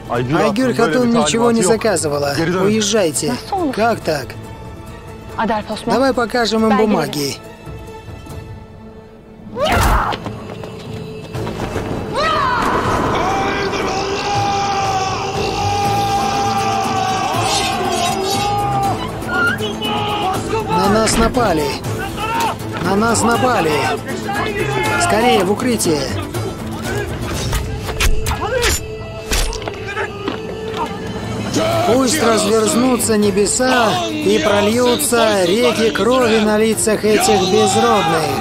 Айгуль Хатун ничего не заказывала. Уезжайте. Как так? Давай покажем им бумаги. На нас напали! На нас напали! Скорее, в укрытие! Пусть разверзнутся небеса и прольются реки крови на лицах этих безродных!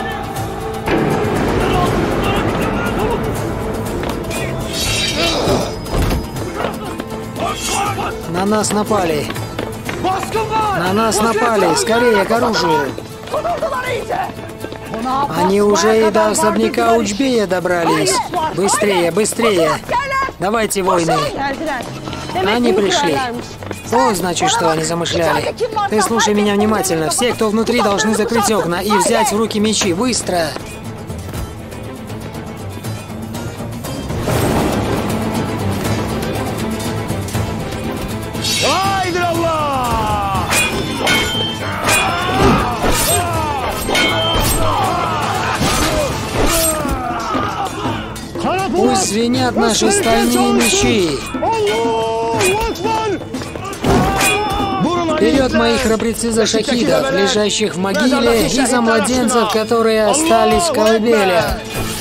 На нас напали! На нас напали! Скорее, к оружию! Они уже и до особняка Учбея добрались! Быстрее, быстрее! Давайте, воины! Они пришли. О, значит, что они замышляли. Ты слушай меня внимательно. Все, кто внутри, должны закрыть окна и взять в руки мечи. Быстро! Пусть звенят наши стальные мечи! Вперед, мои храбрецы, за шахидов, лежащих в могиле, и за младенцев, которые остались в колыбелях!